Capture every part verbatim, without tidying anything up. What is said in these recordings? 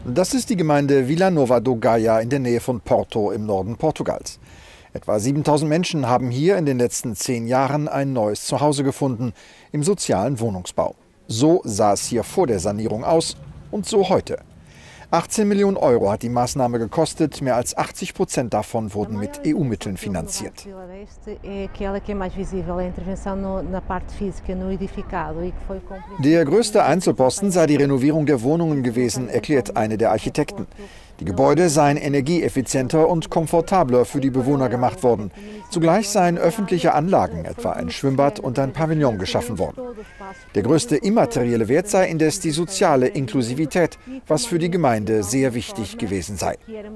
Das ist die Gemeinde Vila Nova do Gaia in der Nähe von Porto im Norden Portugals. Etwa siebentausend Menschen haben hier in den letzten zehn Jahren ein neues Zuhause gefunden, im sozialen Wohnungsbau. So sah es hier vor der Sanierung aus und so heute. achtzehn Millionen Euro hat die Maßnahme gekostet, mehr als achtzig Prozent davon wurden mit E U-Mitteln finanziert. Der größte Einzelposten sei die Renovierung der Wohnungen gewesen, erklärt eine der Architekten. Die Gebäude seien energieeffizienter und komfortabler für die Bewohner gemacht worden. Zugleich seien öffentliche Anlagen, etwa ein Schwimmbad und ein Pavillon, geschaffen worden. Der größte immaterielle Wert sei indes die soziale Inklusivität, was für die Gemeinde sehr wichtig gewesen sei.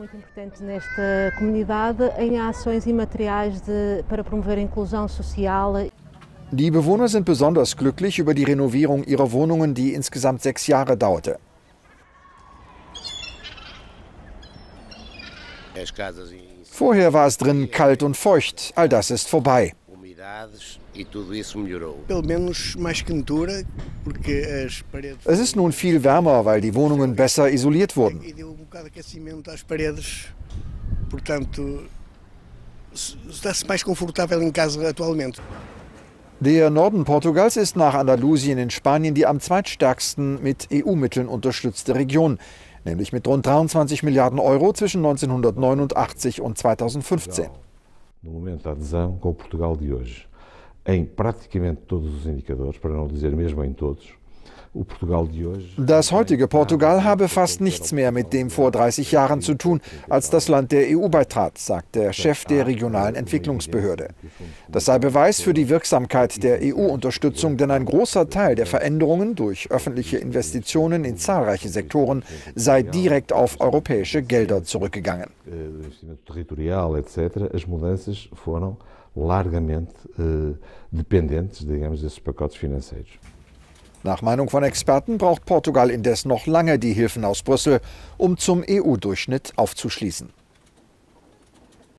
Die Bewohner sind besonders glücklich über die Renovierung ihrer Wohnungen, die insgesamt sechs Jahre dauerte. Vorher war es drin kalt und feucht, all das ist vorbei. Es ist nun viel wärmer, weil die Wohnungen besser isoliert wurden. Der Norden Portugals ist nach Andalusien in Spanien die am zweitstärksten mit E U-Mitteln unterstützte Region, nämlich mit rund dreiundzwanzig Milliarden Euro zwischen neunzehnhundertneunundachtzig und zweitausendfünfzehn. No momento da adesão com Portugal de hoje, em praticamente todos os indicadores, para não dizer mesmo em todos, das heutige Portugal habe fast nichts mehr mit dem vor dreißig Jahren zu tun, als das Land der E U beitrat, sagt der Chef der regionalen Entwicklungsbehörde. Das sei Beweis für die Wirksamkeit der E U-Unterstützung, denn ein großer Teil der Veränderungen durch öffentliche Investitionen in zahlreiche Sektoren sei direkt auf europäische Gelder zurückgegangen. largamente eh, dependentes, digamos, desses pacotes financeiros. Nach Meinung von Experten braucht Portugal indes noch lange die Hilfen aus Brüssel, um zum E U-Durchschnitt aufzuschließen.